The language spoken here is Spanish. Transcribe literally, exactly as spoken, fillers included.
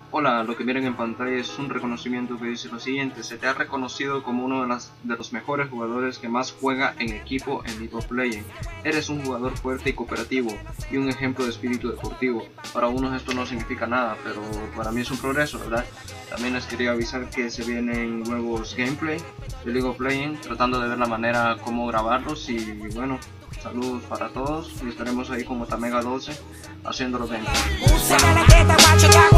Hola, lo que miran en pantalla es un reconocimiento que dice lo siguiente: se te ha reconocido como uno de, las, de los mejores jugadores que más juega en equipo en League of Legends. Eres un jugador fuerte y cooperativo y un ejemplo de espíritu deportivo. Para unos esto no significa nada, pero para mí es un progreso, ¿verdad? También les quería avisar que se vienen nuevos gameplay de League of Legends, tratando de ver la manera cómo grabarlos. Y bueno, saludos para todos y estaremos ahí con Otamega doce haciéndolo bien.